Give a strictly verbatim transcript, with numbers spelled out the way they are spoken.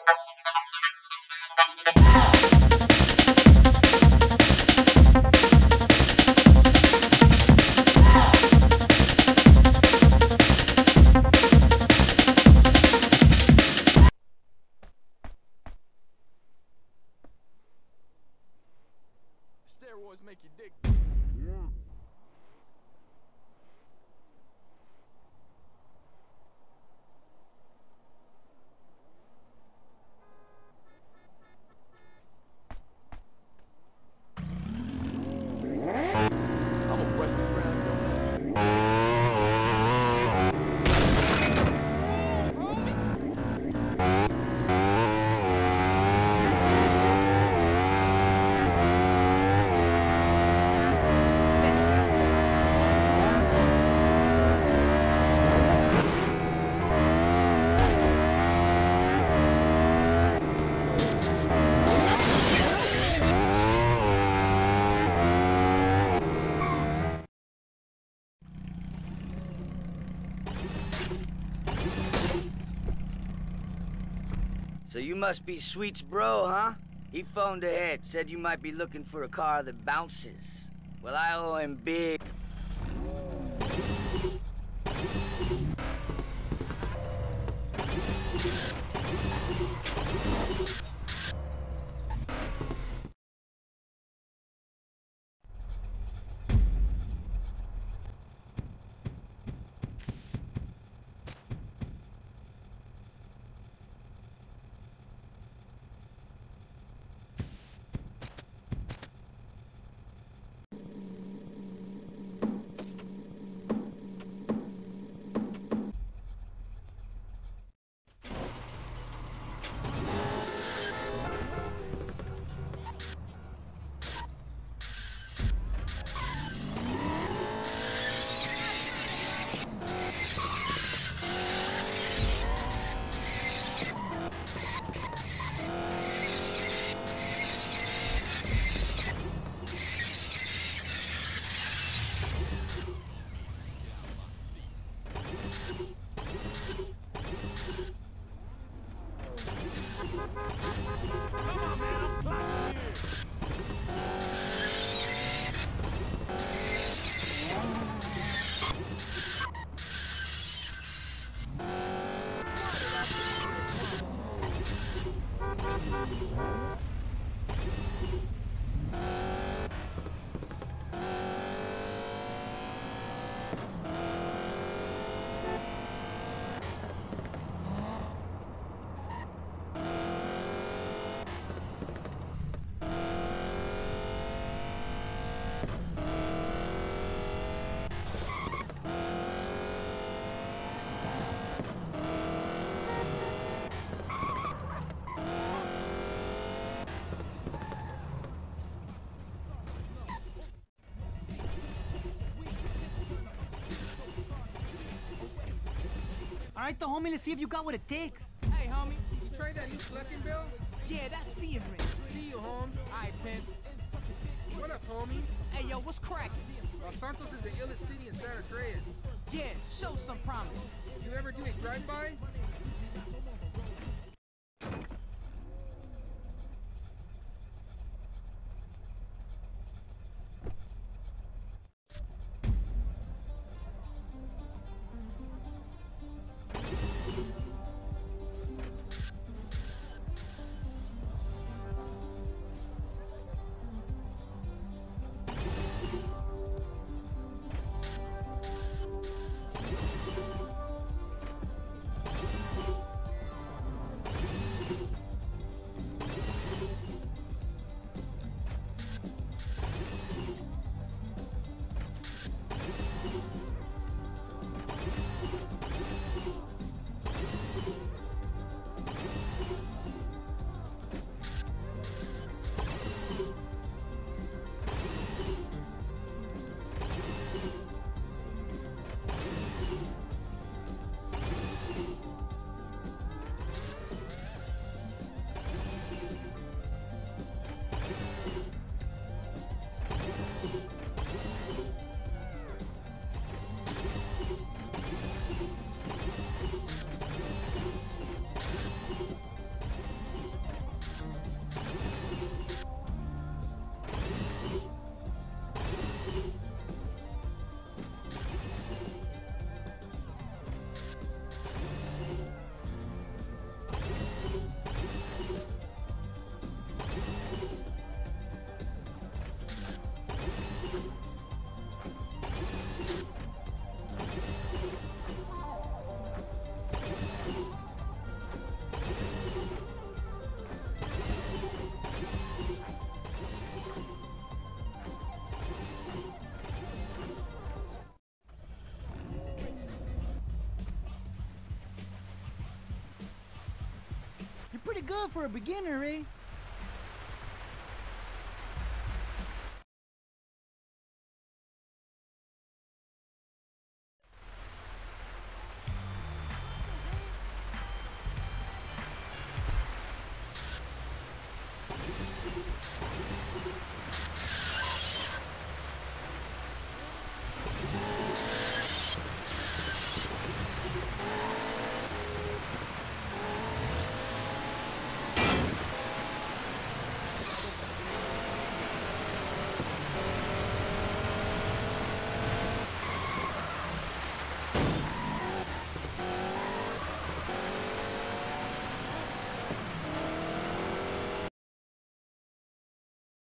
Steroids make you dick. Yeah. I'm a Western Brown donut. So you must be Sweet's bro, huh? He phoned ahead, said you might be looking for a car that bounces. Well, I owe him big. Alright, the homie, let's see if you got what it takes. Hey, homie, you trade that new Flecking bill? Yeah, that's being ring. See you, Holmes. Alright, Pimp. What up, homie? Hey, yo, what's cracking? Los Santos is the illest city in San Andreas. Yeah, show some promise. You ever do a drive-by? pretty good for a beginner, eh?